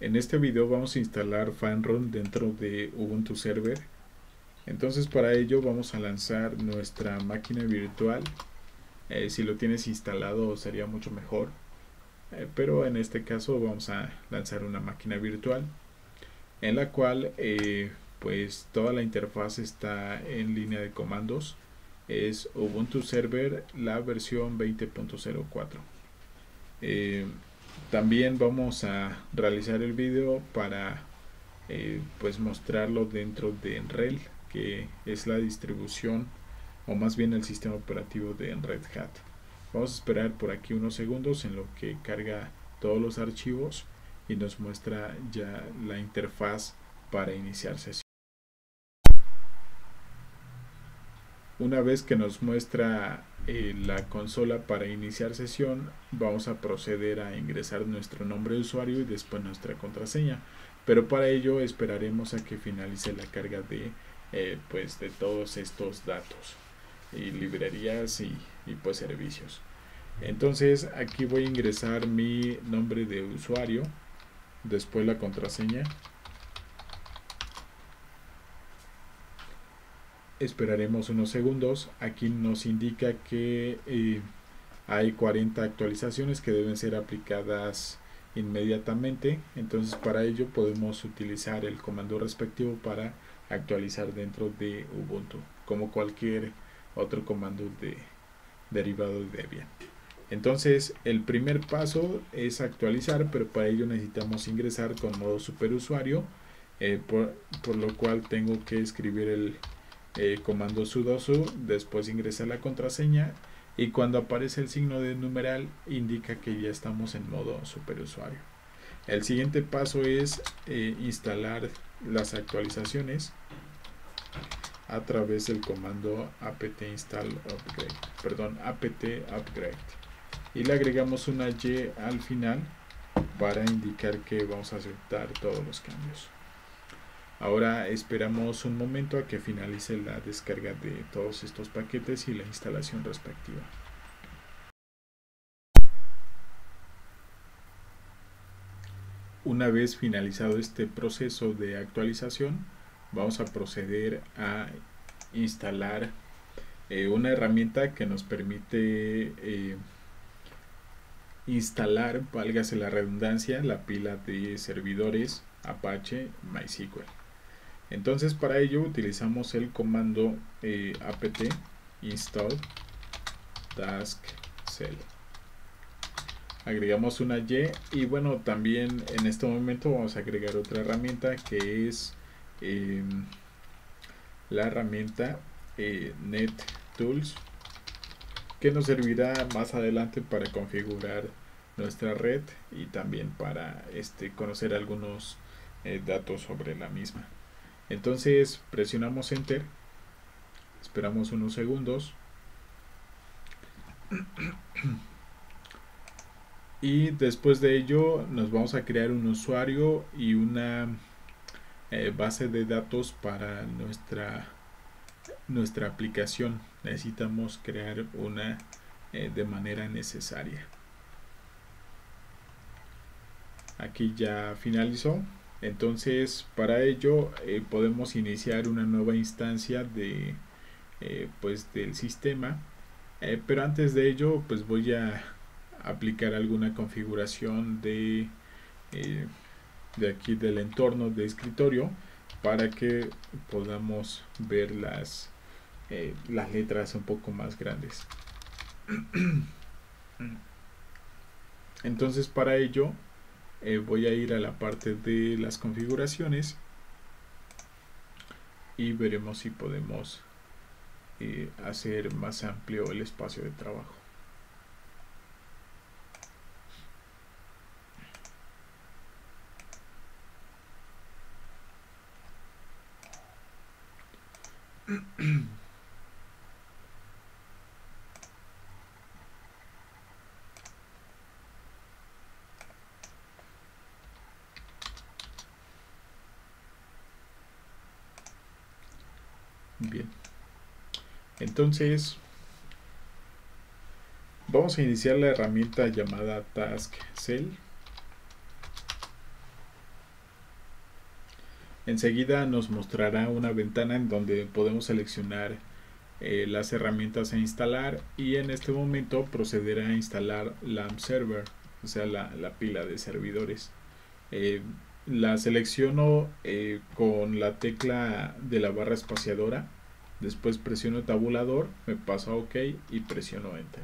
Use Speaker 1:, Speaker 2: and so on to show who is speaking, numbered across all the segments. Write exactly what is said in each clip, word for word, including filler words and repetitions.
Speaker 1: En este video vamos a instalar Fanrun dentro de Ubuntu Server. Entonces para ello vamos a lanzar nuestra máquina virtual. Eh, si lo tienes instalado sería mucho mejor, eh, pero en este caso vamos a lanzar una máquina virtual en la cual eh, pues toda la interfaz está en línea de comandos. Es Ubuntu Server, la versión veinte punto cero cuatro. Eh, también vamos a realizar el video para eh, pues mostrarlo dentro de Enrel, que es la distribución o más bien el sistema operativo de Red Hat. Vamos a esperar por aquí unos segundos en lo que carga todos los archivos y nos muestra ya la interfaz para iniciar sesión. Una vez que nos muestra eh, la consola para iniciar sesión, vamos a proceder a ingresar nuestro nombre de usuario y después nuestra contraseña, pero para ello esperaremos a que finalice la carga de, eh, pues de todos estos datos y librerías y, y pues servicios. Entonces aquí voy a ingresar mi nombre de usuario, después la contraseña. Esperaremos unos segundos. Aquí nos indica que eh, hay cuarenta actualizaciones que deben ser aplicadas inmediatamente. Entonces para ello podemos utilizar el comando respectivo para actualizar dentro de Ubuntu, como cualquier otro comando de, derivado de Debian. Entonces el primer paso es actualizar, pero para ello necesitamos ingresar con modo superusuario, eh, por, por lo cual tengo que escribir el Eh, comando sudo su, después ingresa la contraseña y cuando aparece el signo de numeral indica que ya estamos en modo superusuario. El siguiente paso es eh, instalar las actualizaciones a través del comando apt install upgrade, perdón, apt upgrade, y le agregamos una Y al final para indicar que vamos a aceptar todos los cambios. Ahora esperamos un momento a que finalice la descarga de todos estos paquetes y la instalación respectiva. Una vez finalizado este proceso de actualización, vamos a proceder a instalar eh, una herramienta que nos permite eh, instalar, válgase la redundancia, la pila de servidores Apache MySQL. Entonces para ello utilizamos el comando eh, apt install task cell. Agregamos una Y y bueno, también en este momento vamos a agregar otra herramienta que es eh, la herramienta eh, NetTools, que nos servirá más adelante para configurar nuestra red y también para este, conocer algunos eh, datos sobre la misma. Entonces presionamos enter, esperamos unos segundos y después de ello nos vamos a crear un usuario y una eh, base de datos para nuestra nuestra aplicación. Necesitamos crear una eh, de manera necesaria. Aquí ya finalizó. Entonces para ello eh, podemos iniciar una nueva instancia de eh, pues del sistema, eh, pero antes de ello pues voy a aplicar alguna configuración de eh, de aquí del entorno de escritorio para que podamos ver las eh, las letras un poco más grandes. Entonces para ello Eh, voy a ir a la parte de las configuraciones y veremos si podemos eh, hacer más amplio el espacio de trabajo. Bien, entonces vamos a iniciar la herramienta llamada Task Cell. Enseguida nos mostrará una ventana en donde podemos seleccionar eh, las herramientas a instalar, y en este momento procederá a instalar LAMP Server, o sea la, la pila de servidores. Eh, la selecciono eh, con la tecla de la barra espaciadora, después presiono tabulador, me paso a OK y presiono Enter.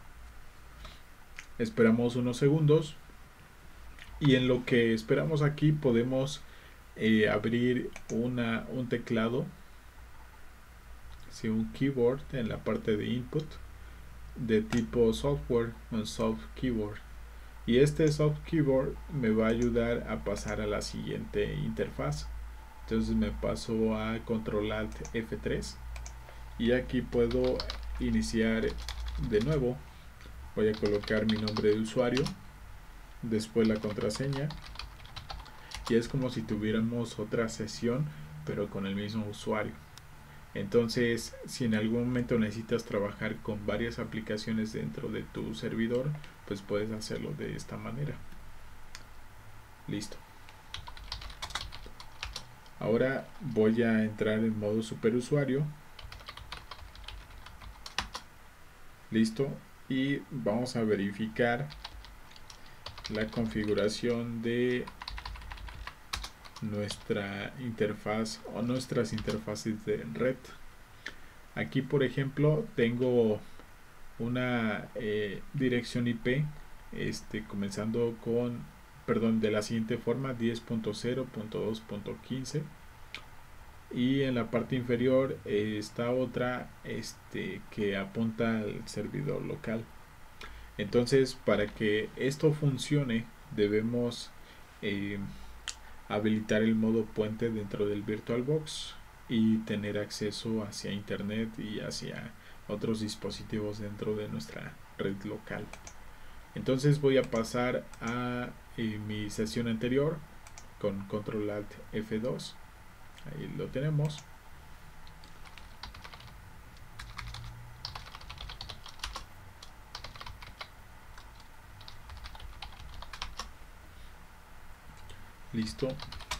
Speaker 1: Esperamos unos segundos, y en lo que esperamos aquí podemos eh, abrir una, un teclado, ¿sí? Un keyboard en la parte de input de tipo software, un soft keyboard, y este soft keyboard me va a ayudar a pasar a la siguiente interfaz. Entonces me paso a control alt F tres y aquí puedo iniciar de nuevo. Voy a colocar mi nombre de usuario, después la contraseña, y es como si tuviéramos otra sesión pero con el mismo usuario. Entonces, si en algún momento necesitas trabajar con varias aplicaciones dentro de tu servidor, pues puedes hacerlo de esta manera. Listo. Ahora voy a entrar en modo superusuario. Listo. Y vamos a verificar la configuración de nuestra interfaz o nuestras interfaces de red. Aquí, por ejemplo, tengo una eh, dirección I P este, comenzando con, perdón, de la siguiente forma: diez punto cero punto dos punto quince, y en la parte inferior eh, está otra este, que apunta al servidor local. Entonces, para que esto funcione, debemos eh, habilitar el modo puente dentro del VirtualBox y tener acceso hacia internet y hacia otros dispositivos dentro de nuestra red local. Entonces voy a pasar a eh, mi sesión anterior con control alt F dos. Ahí lo tenemos. Listo.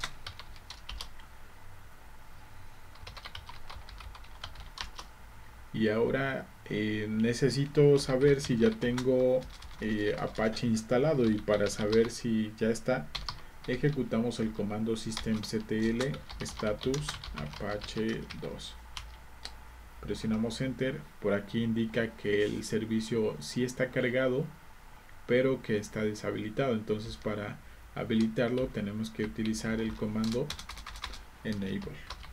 Speaker 1: Y ahora eh, necesito saber si ya tengo eh, Apache instalado, y para saber si ya está, ejecutamos el comando systemctl status apache dos. Presionamos enter. Por aquí indica que el servicio sí está cargado, pero que está deshabilitado. Entonces, para habilitarlo tenemos que utilizar el comando enable.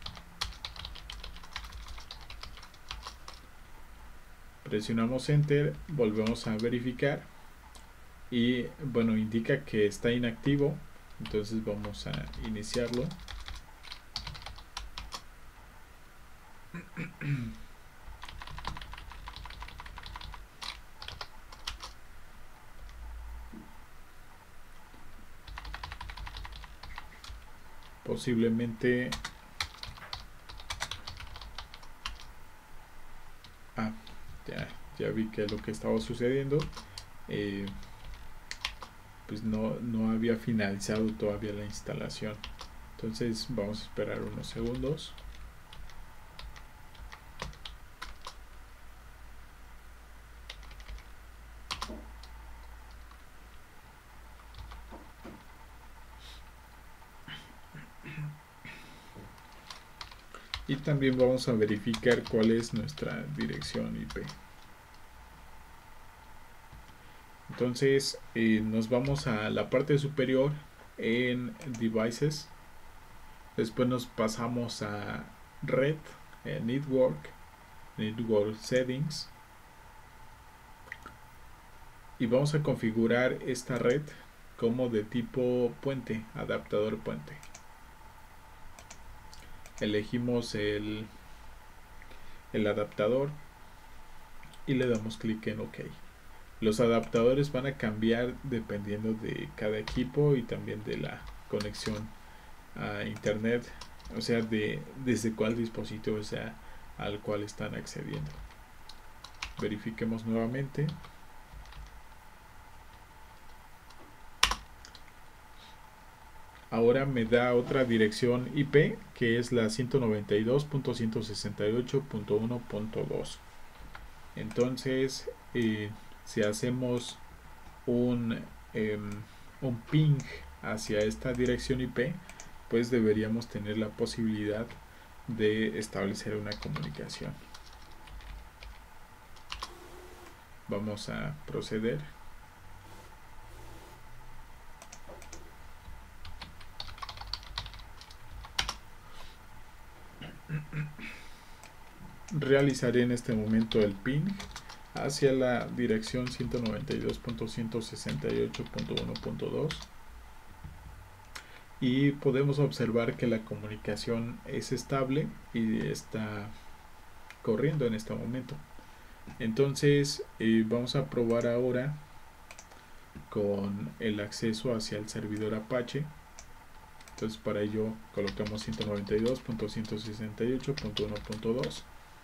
Speaker 1: Presionamos enter, volvemos a verificar y bueno, indica que está inactivo. Entonces vamos a iniciarlo. Posiblemente ah, ya, ya vi que lo que estaba sucediendo, eh, pues no, no había finalizado todavía la instalación. Entonces vamos a esperar unos segundos. Y también vamos a verificar cuál es nuestra dirección I P. Entonces eh, nos vamos a la parte superior en Devices. Después nos pasamos a Red, eh, Network, Network Settings. Y vamos a configurar esta red como de tipo puente, adaptador puente. Elegimos el, el adaptador y le damos clic en OK. Los adaptadores van a cambiar dependiendo de cada equipo y también de la conexión a internet, o sea, de desde cuál dispositivo sea al cual están accediendo. Verifiquemos nuevamente. ahora me da otra dirección I P que es la ciento noventa y dos punto ciento sesenta y ocho punto uno punto dos. Entonces eh, si hacemos un, eh, un ping hacia esta dirección I P, pues deberíamos tener la posibilidad de establecer una comunicación. Vamos a proceder. Realizaré en este momento el ping hacia la dirección ciento noventa y dos punto ciento sesenta y ocho punto uno punto dos y podemos observar que la comunicación es estable y está corriendo en este momento. Entonces eh, vamos a probar ahora con el acceso hacia el servidor Apache. Entonces para ello colocamos ciento noventa y dos punto ciento sesenta y ocho punto uno punto dos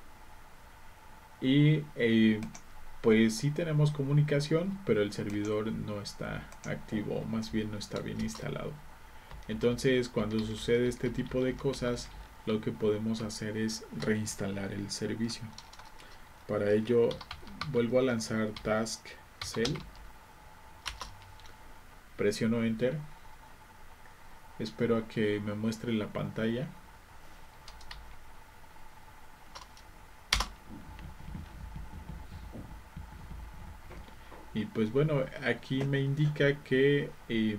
Speaker 1: y eh, pues sí tenemos comunicación, pero el servidor no está activo, más bien no está bien instalado. Entonces cuando sucede este tipo de cosas, lo que podemos hacer es reinstalar el servicio. Para ello vuelvo a lanzar task cell, presiono enter, espero a que me muestre la pantalla. Y pues bueno, aquí me indica que eh,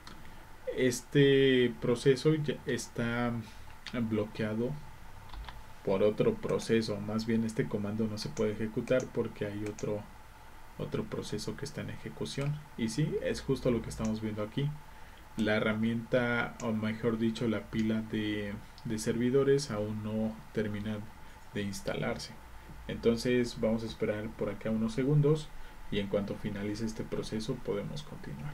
Speaker 1: este proceso ya está bloqueado por otro proceso. Más bien este comando no se puede ejecutar porque hay otro otro proceso que está en ejecución. Y sí, es justo lo que estamos viendo aquí. La herramienta, o mejor dicho, la pila de, de servidores aún no termina de instalarse. Entonces vamos a esperar por acá unos segundos y en cuanto finalice este proceso podemos continuar.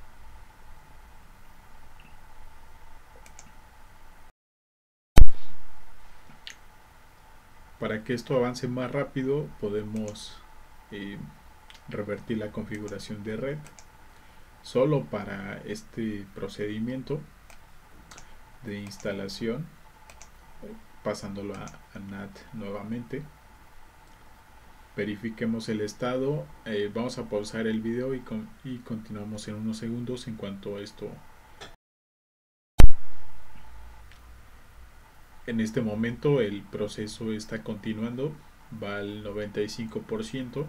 Speaker 1: Para que esto avance más rápido podemos eh, revertir la configuración de red. Solo para este procedimiento de instalación, pasándolo a, a N A T nuevamente, verifiquemos el estado. Eh, vamos a pausar el video y, con, y continuamos en unos segundos en cuanto a esto. En este momento el proceso está continuando, va al noventa y cinco por ciento.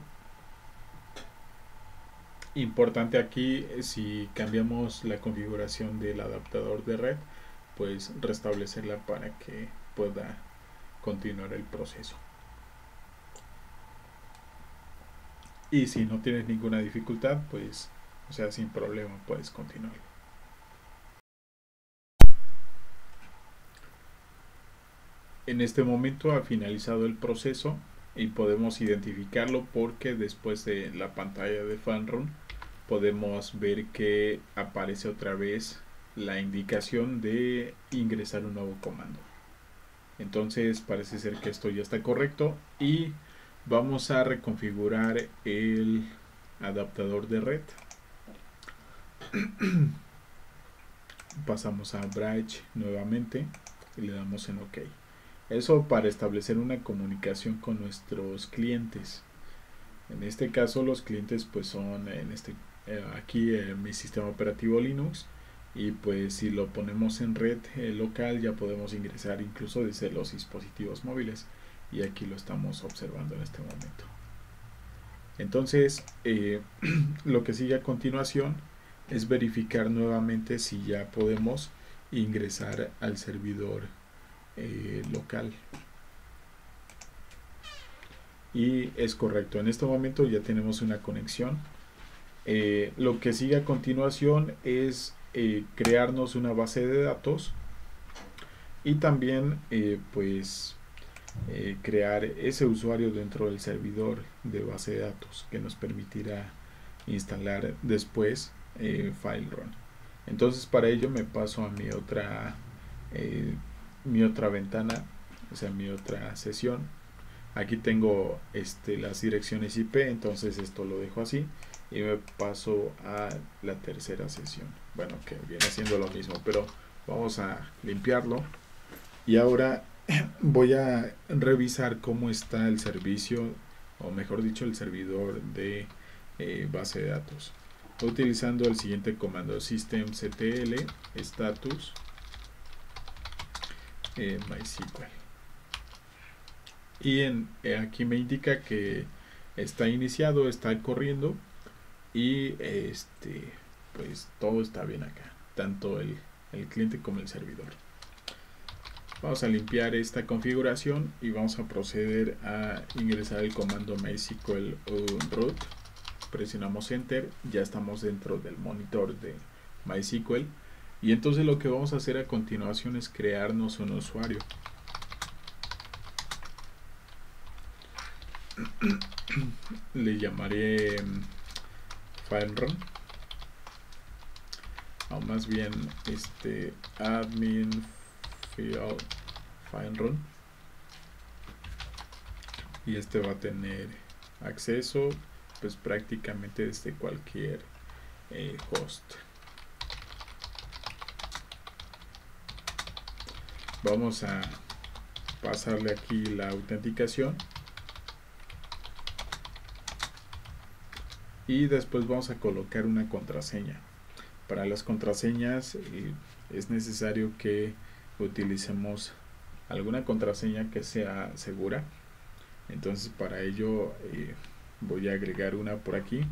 Speaker 1: Importante aquí, si cambiamos la configuración del adaptador de red, pues restablecerla para que pueda continuar el proceso. Y si no tienes ninguna dificultad, pues, o sea, sin problema puedes continuar. En este momento ha finalizado el proceso y podemos identificarlo porque después de la pantalla de FunRun podemos ver que aparece otra vez la indicación de ingresar un nuevo comando. Entonces parece ser que esto ya está correcto y vamos a reconfigurar el adaptador de red. Pasamos a Bridge nuevamente y le damos en OK. Eso para establecer una comunicación con nuestros clientes. En este caso los clientes pues son en este eh, aquí en eh, mi sistema operativo Linux, y pues si lo ponemos en red eh, local ya podemos ingresar incluso desde los dispositivos móviles, y aquí lo estamos observando en este momento. Entonces eh, lo que sigue a continuación es verificar nuevamente si ya podemos ingresar al servidor eh, local. Y es correcto, en este momento ya tenemos una conexión. Eh, lo que sigue a continuación es eh, crearnos una base de datos y también eh, pues eh, crear ese usuario dentro del servidor de base de datos que nos permitirá instalar después eh, FileRun. Entonces para ello me paso a mi otra eh, mi otra ventana, o sea mi otra sesión. Aquí tengo este, las direcciones I P, entonces esto lo dejo así y me paso a la tercera sesión. Bueno, que viene siendo lo mismo, pero vamos a limpiarlo. Y ahora voy a revisar cómo está el servicio, o mejor dicho, el servidor de eh, base de datos, utilizando el siguiente comando: systemctl status eh, MySQL. Y en, eh, aquí me indica que está iniciado, está corriendo, y este pues todo está bien acá, tanto el, el cliente como el servidor. Vamos a limpiar esta configuración y vamos a proceder a ingresar el comando MySQL root. Presionamos enter, ya estamos dentro del monitor de MySQL, y entonces lo que vamos a hacer a continuación es crearnos un usuario. Le llamaré FileRun, o más bien este admin FileRun, y este va a tener acceso pues prácticamente desde cualquier eh, host. Vamos a pasarle aquí la autenticación y después vamos a colocar una contraseña. Para las contraseñas eh, es necesario que utilicemos alguna contraseña que sea segura. Entonces para ello eh, voy a agregar una por aquí.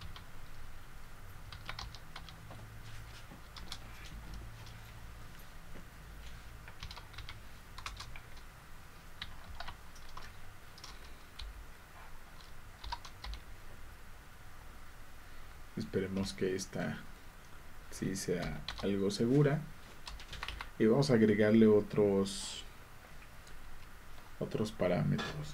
Speaker 1: Esperemos que esta sí sea algo segura. Y vamos a agregarle otros otros parámetros.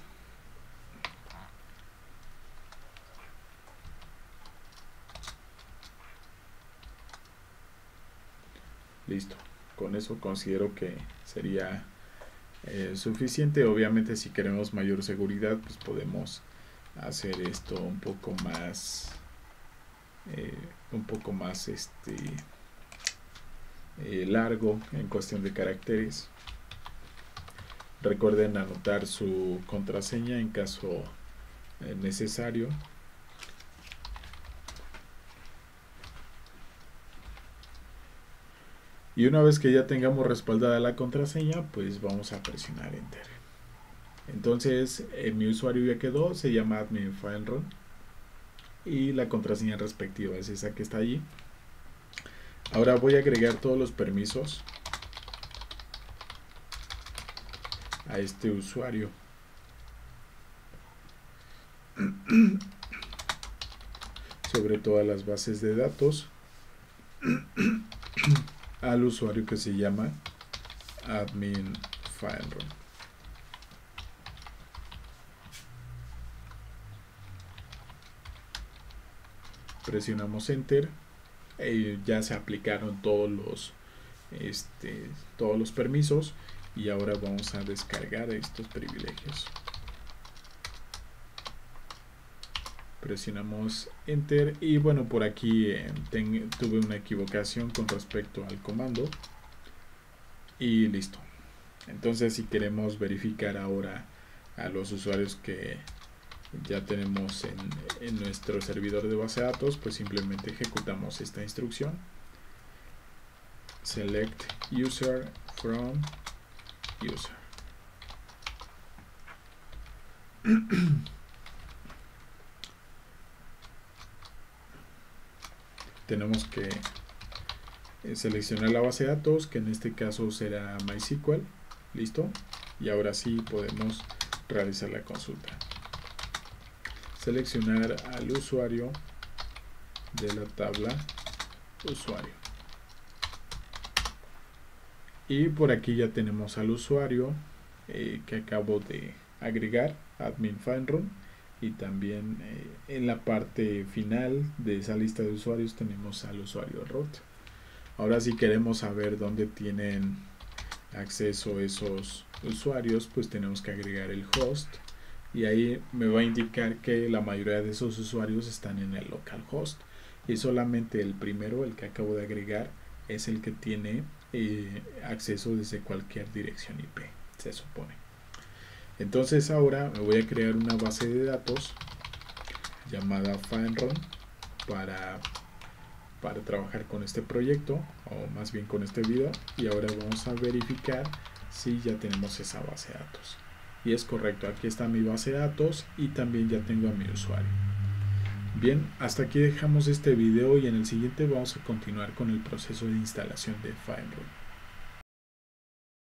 Speaker 1: Listo, con eso considero que sería eh, suficiente. Obviamente si queremos mayor seguridad, pues podemos hacer esto un poco más eh, un poco más este eh, largo en cuestión de caracteres. Recuerden anotar su contraseña en caso eh, necesario. Y una vez que ya tengamos respaldada la contraseña, pues vamos a presionar enter. Entonces eh, mi usuario ya quedó, se llama admin FileRun, y la contraseña respectiva es esa que está allí. Ahora voy a agregar todos los permisos a este usuario. Sobre todas las bases de datos, al usuario que se llama admin FileRun. Presionamos enter. Eh, ya se aplicaron todos los este, todos los permisos, y ahora vamos a descargar estos privilegios. Presionamos enter y bueno, por aquí eh, ten, tuve una equivocación con respecto al comando y listo. Entonces si queremos verificar ahora a los usuarios que ya tenemos en, en nuestro servidor de base de datos, pues simplemente ejecutamos esta instrucción: select user from user. Tenemos que seleccionar la base de datos, que en este caso será MySQL. Listo, y ahora sí podemos realizar la consulta. Seleccionar al usuario de la tabla usuario, y por aquí ya tenemos al usuario eh, que acabo de agregar, admin FileRun, y también eh, en la parte final de esa lista de usuarios tenemos al usuario root. Ahora si queremos saber dónde tienen acceso esos usuarios, pues tenemos que agregar el host y ahí me va a indicar que la mayoría de esos usuarios están en el localhost y solamente el primero, el que acabo de agregar, es el que tiene eh, acceso desde cualquier dirección I P, se supone. Entonces ahora me voy a crear una base de datos llamada FileRun para, para trabajar con este proyecto, o más bien con este video, y ahora vamos a verificar si ya tenemos esa base de datos. Y es correcto, aquí está mi base de datos y también ya tengo a mi usuario. Bien, hasta aquí dejamos este video y en el siguiente vamos a continuar con el proceso de instalación de FileRun.